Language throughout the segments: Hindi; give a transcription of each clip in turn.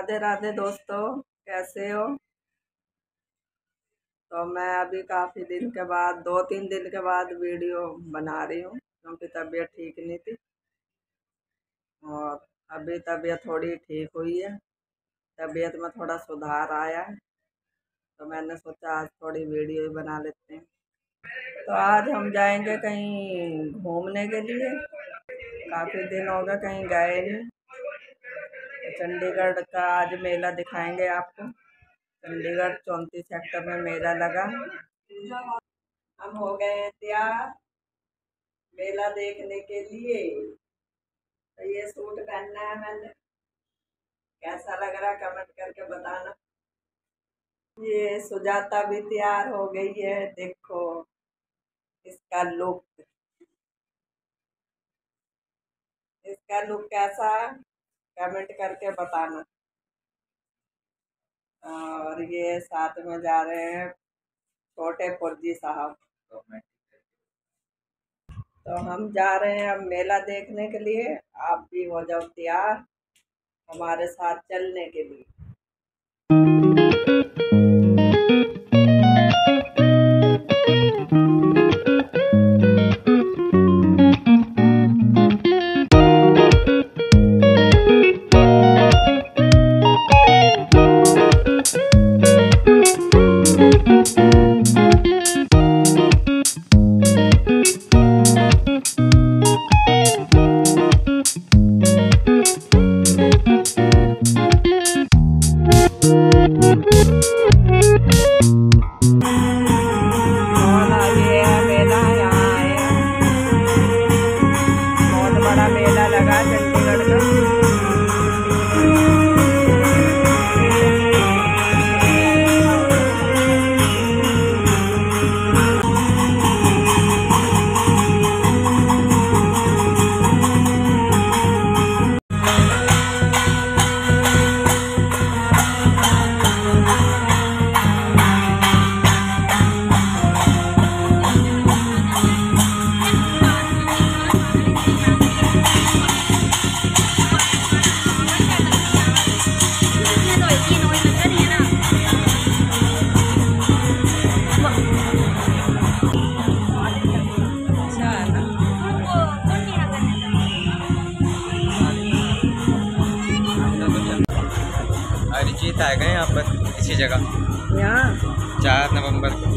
राधे राधे दोस्तों, कैसे हो। तो मैं अभी काफ़ी दिन के बाद 2-3 दिन के बाद वीडियो बना रही हूँ क्योंकि तबीयत ठीक नहीं थी और अभी तबीयत थोड़ी ठीक हुई है। तबीयत में थोड़ा सुधार आया है तो मैंने सोचा आज थोड़ी वीडियो ही बना लेते हैं। तो आज हम जाएंगे कहीं घूमने के लिए, काफ़ी दिन हो गए कहीं गए नहीं। तो चंडीगढ़ का आज मेला दिखाएंगे आपको। चंडीगढ़ 34 सेक्टर में मेला लगा। हम हो गए हैं तैयार मेला देखने के लिए। तो ये सूट पहनना है मैंने, कैसा लग रहा है कमेंट करके बताना। ये सुजाता भी तैयार हो गई है, देखो इसका लुक, इसका लुक कैसा है कमेंट करके बताना। और ये साथ में जा रहे हैं छोटे फौजी साहब। तो हम जा रहे हैं अब मेला देखने के लिए। आप भी हो जाओ तैयार हमारे साथ चलने के लिए। मेला लगा चंडीगढ़ का। अरिजीत आएगा यहाँ पर इसी जगह, यहाँ 4 नवंबर को।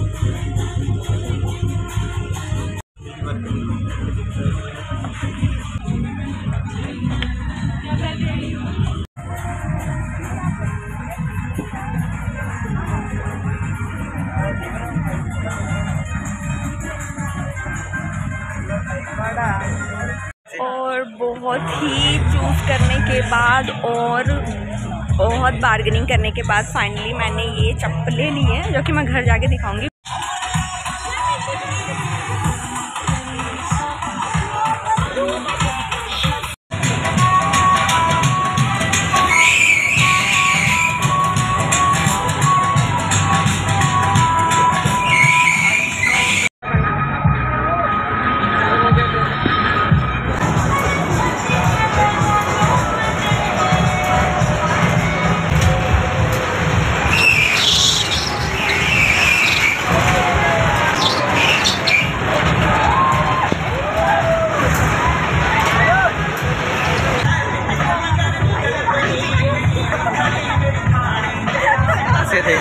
और बहुत ही चूज़ करने के बाद और बहुत बार्गेनिंग करने के बाद फाइनली मैंने ये चप्पलें ली हैं, जो कि मैं घर जाके दिखाऊंगी। थे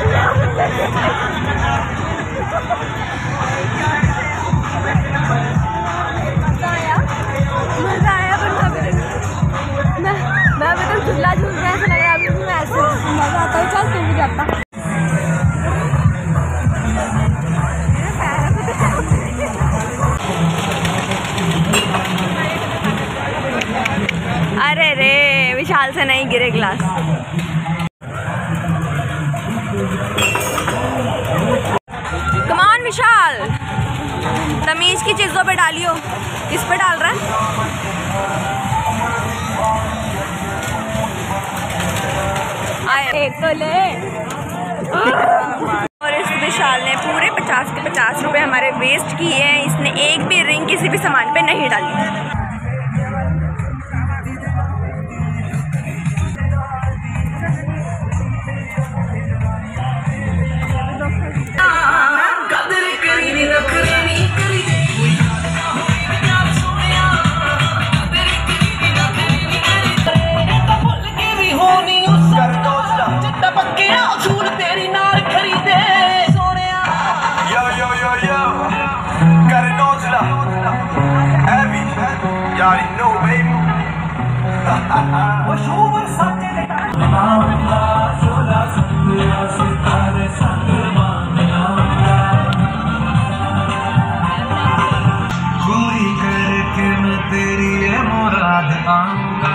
मज़ा आया मैं अभी तक झूला झूल रहा है, ऐसा लग रहा है अभी भी ऐसे मज़ा आता है। चल तू भी जाता। अरे रे विशाल से नहीं गिरे ग्लास। कमान विशाल, तमीज की चीजों पे डालियो। किस पे डाल रहा है? आए तो ले। और इस विशाल ने पूरे 50 के 50 रुपए हमारे वेस्ट किए हैं। इसने एक भी रिंग किसी भी सामान पे नहीं डाली। already know, baby. पूरी करके मैं तेरी ये मुराद आऊंगा।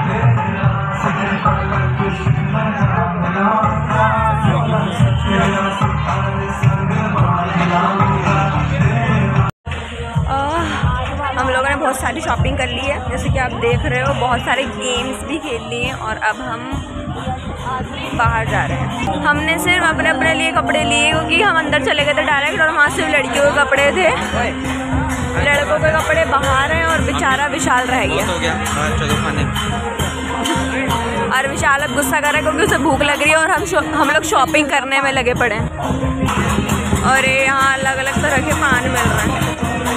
हम लोगों ने बहुत सारी शॉपिंग कर ली है, जैसे कि आप देख रहे हो। बहुत सारे गेम्स भी खेल लिए और अब हम बाहर जा रहे हैं। हमने सिर्फ अपने अपने लिए कपड़े लिए क्योंकि हम अंदर चले गए थे डायरेक्ट, और वहाँ सिर्फ लड़कियों के कपड़े थे। लड़कों के कपड़े बाहर हैं और बेचारा विशाल रह गया। और विशाल अब गुस्सा कर रहा है क्योंकि उसे भूख लग रही है और हम लोग शॉपिंग करने में लगे पड़े हैं। और यहाँ अलग अलग तरह के पान मिल रहे हैं।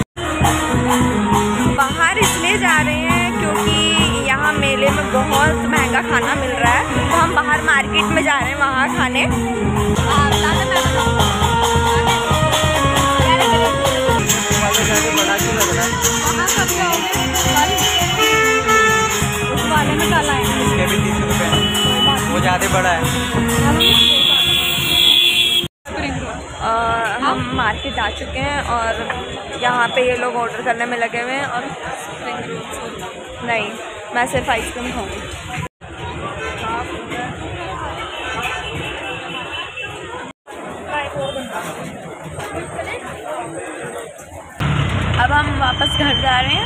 बाहर इसलिए जा रहे हैं क्योंकि यहाँ मेले में बहुत महंगा खाना मिल रहा है, तो हम बाहर मार्केट में जा रहे हैं वहाँ खाने। उस वाले में डाला है, इसके भी 30 रुपये, वो ज़्यादा बड़ा है। हम मार्केट आ चुके हैं और यहाँ पे ये लोग ऑर्डर करने में लगे हुए हैं। और नहीं, मैं सिर्फ आइसक्रीम खाऊंगी। अब हम वापस घर जा रहे हैं।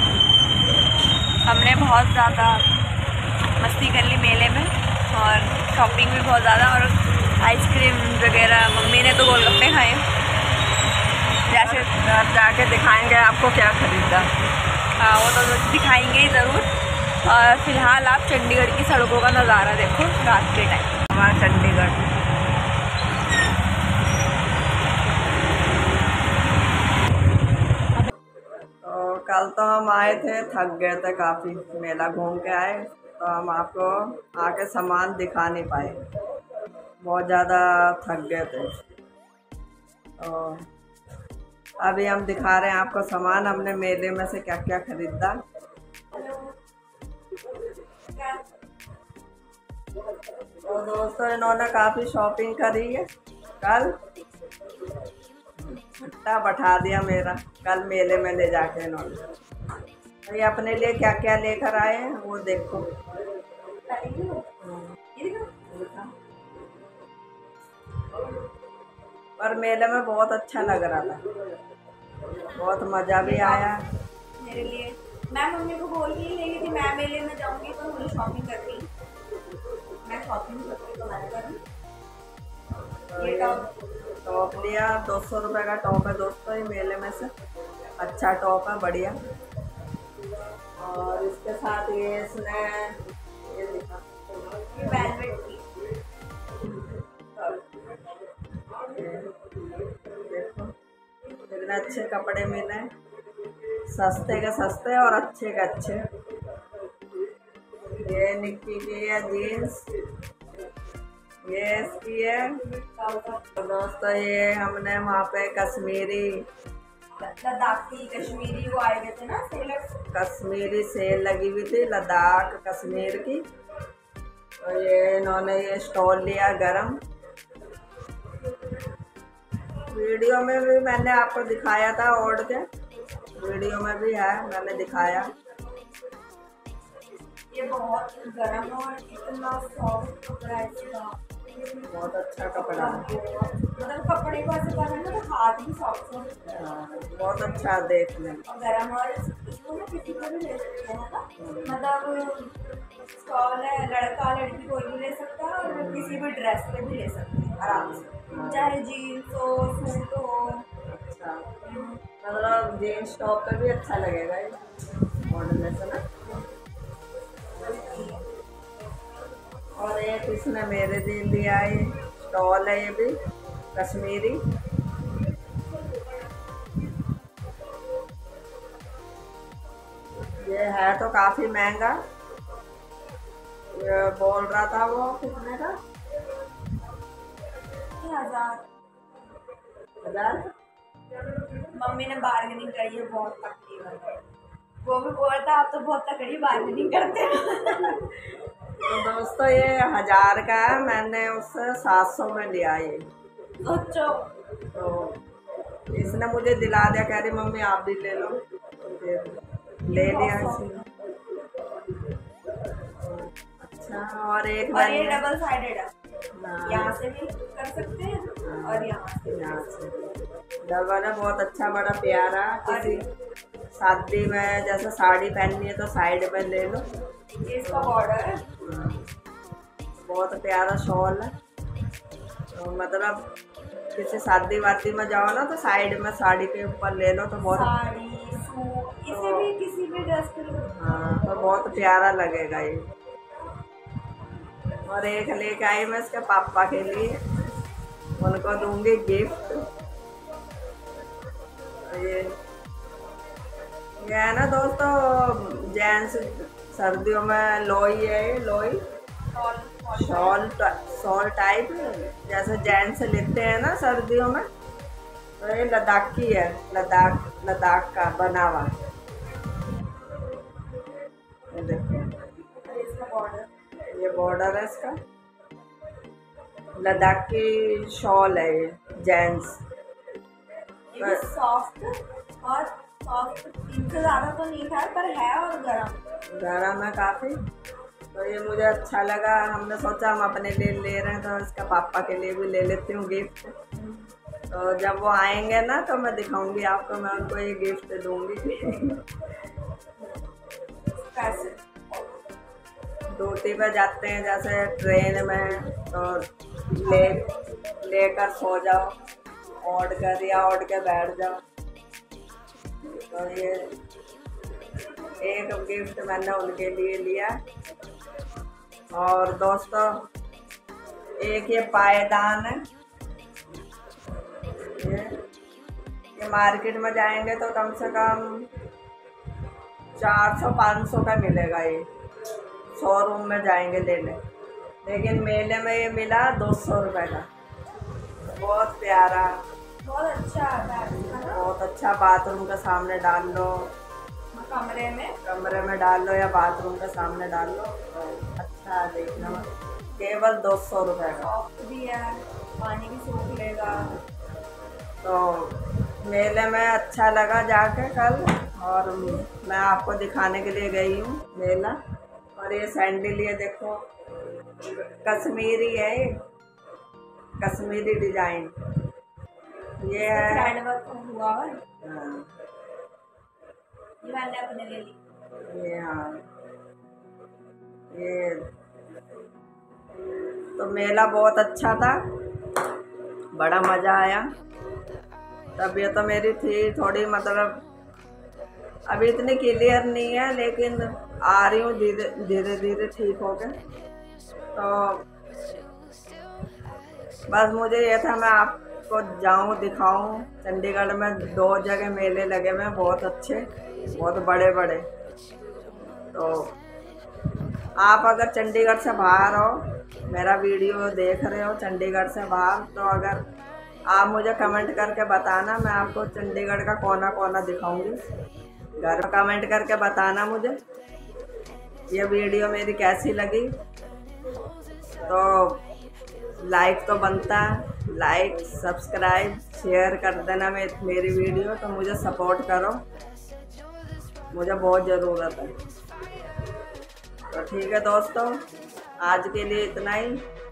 हमने बहुत ज़्यादा मस्ती कर ली मेले में और शॉपिंग भी बहुत ज़्यादा, और आइसक्रीम वगैरह। मम्मी ने तो गोलगप्पे खाए। जैसे अब जाके दिखाएंगे आपको क्या खरीदा। हाँ, वो तो दिखाएंगे ही ज़रूर। और फिलहाल आप चंडीगढ़ की सड़कों का नज़ारा देखो रात के टाइम। हमारा चंडीगढ़ तो कल तो हम आए थे, थक गए थे काफ़ी, मेला घूम के आए, तो हम आपको आके सामान दिखा नहीं पाए, बहुत ज़्यादा थक गए थे। तो अभी हम दिखा रहे हैं आपको सामान हमने मेले में से क्या क्या खरीदा। तो दोस्तों इन्होंने काफ़ी शॉपिंग करी है। कल छुट्टा बैठा दिया मेरा, कल मेले में ले जाके इन्होंने। तो ये अपने लिए क्या क्या लेकर आए हैं वो देखो। पर मेले में बहुत अच्छा लग रहा था, बहुत मज़ा भी आया मेरे लिए। मैं मम्मी को बोल के ले गई थी, मैं मेले में जाऊंगी तो मुझे शॉपिंग करनी। मैं शॉपिंग करती तो मैं करूँ। ये टॉप लिया, 200 रुपये का टॉप है दोस्तों, ये मेले में से अच्छा टॉप है, बढ़िया। और इसके साथ ये इसने ये दिखा, ये वेलवेट की। देखो कितने अच्छे कपड़े मिले, सस्ते के सस्ते और अच्छे के अच्छे। ये निक्की की है जीन्स, ये इसकी है। तो दोस्तों ये हमने वहाँ पे कश्मीरी लद्दाखी कश्मीरी वो आए हुए थे ना सेलर, कश्मीरी सेल लगी हुई थी, लद्दाख कश्मीर की। तो ये इन्होंने ये स्टॉल लिया गरम। वीडियो में भी मैंने आपको दिखाया था, ओढ़ के वीडियो में भी है, मैंने दिखाया। ये बहुत गर्म और इतना सॉफ्ट कपड़ा है इसका, बहुत अच्छा कपड़ा है, मतलब कपड़े को ऐसे पहनना तो हाथ भी सॉफ्ट है। हाँ, बहुत अच्छा देखने में। और गर्म, और इसको ना किसी को भी ले सकते हैं ना, मतलब स्टॉल है, लड़का लड़की कोई भी ले सकता है और किसी भी ड्रेस पे भी ले सकते हैं आराम से, चाहे जीन्स हो सूट हो। अच्छा, मतलब जीन्स टॉप पे भी अच्छा लगेगा ये मॉडल से ना। और एक इसने मेरे लिए लिया है, स्टॉल है ये भी कश्मीरी। ये है तो काफ़ी महंगा, ये बोल रहा था वो कितने का, 1000। मम्मी ने बार्गेनिंग करी है बहुत तकलीफ है। वो भी बोलता आप तो बहुत तकड़ी बार्गेनिंग करते हो। तो दोस्तों ये 1000 का है, मैंने उससे 700 में लिया ये। अच्छा। तो इसने मुझे दिला दिया, कह रही मम्मी आप भी ले लो, फिर ले लिया इसने। अच्छा, और एक और ये डबल साइडेड है, हाँ। यहाँ से भी कर सकते हैं और यहाँ से डबल है, बहुत अच्छा बड़ा प्यारा। किसी शादी में जैसे साड़ी पहननी है तो साइड में ले लो। ये इसका बॉर्डर है। बहुत प्यारा शॉल है। तो मतलब किसी शादी वादी में जाओ ना तो साइड में साड़ी के ऊपर ले लो तो बहुत साड़ी सूट इसे भी किसी भी ड्रेस पे लो। हाँ, तो बहुत प्यारा लगेगा ये। और एक लेके आई मैं इसके पापा के लिए, उनको दूंगी गिफ्ट। ये है ना दोस्तों, जेंट्स सर्दियों में लोई है, ये लोई शॉल टाइप, जैसे जेंट्स लेते हैं ना सर्दियों में। तो ये लद्दाखी है, लद्दाख का बना हुआ। ये देखिए, ये बॉर्डर है इसका। लद्दाख की शॉल है ये, जेंट्स। सॉफ्ट और सॉफ्ट, इनसे ज़्यादा तो नहीं था पर है, और गरम है काफ़ी। तो ये मुझे अच्छा लगा, हमने सोचा हम अपने लिए ले रहे हैं तो इसका पापा के लिए भी ले लेती हूँ गिफ्ट। तो जब वो आएंगे ना तो मैं दिखाऊंगी आपको, मैं उनको ये गिफ्ट दूंगी। कैसे ड्यूटी पे जाते हैं जैसे ट्रेन में, तो लेकर सो जाओ, ओढ़ कर या ओढ़ के बैठ जाओ। तो ये एक गिफ्ट मैंने उनके लिए लिया। और दोस्तों एक ये पायदान है, ये मार्केट में जाएंगे तो कम से कम 400-500 का मिलेगा ये, शोरूम में जाएंगे लेने, लेकिन मेले में ये मिला 200 रुपये का। बहुत प्यारा, बहुत अच्छा आता है, बहुत अच्छा। बाथरूम के सामने डाल लो, कमरे में डाल लो या बाथरूम के सामने डाल लो, तो अच्छा देखना। केवल 200 रुपये का। सॉफ्ट भी है, पानी भी सूख लेगा। तो मेले में अच्छा लगा जाके कल, और मैं आपको दिखाने के लिए गई हूँ मेला। और ये सैंडल, ये देखो कश्मीरी है, ये कश्मीरी डिजाइन ये है। हुआ है। हाँ, ये मैंने अपने लिए ली। ये हाँ, ये तो मेला बहुत अच्छा था, बड़ा मज़ा आया। तबीयत तो मेरी थी थोड़ी, मतलब अभी इतनी क्लियर नहीं है, लेकिन आ रही हूँ धीरे धीरे ठीक हो गए। तो बस मुझे ये था मैं आपको जाऊँ दिखाऊँ। चंडीगढ़ में 2 जगह मेले लगे हुए हैं, बहुत अच्छे, बहुत बड़े बड़े। तो आप अगर चंडीगढ़ से बाहर हो, मेरा वीडियो देख रहे हो चंडीगढ़ से बाहर, तो अगर आप मुझे कमेंट करके बताना, मैं आपको चंडीगढ़ का कोना कोना दिखाऊंगी। घर में कमेंट करके बताना मुझे ये वीडियो मेरी कैसी लगी। तो लाइक तो बनता है, लाइक सब्सक्राइब शेयर कर देना मेरी वीडियो, तो मुझे सपोर्ट करो, मुझे बहुत ज़रूरत है। तो ठीक है दोस्तों, आज के लिए इतना ही।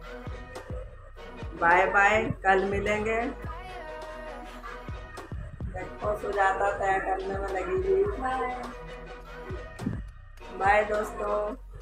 बाय बाय, कल मिलेंगे। देखो सुजाता तय करने में लगी हुई। बाय दोस्तों।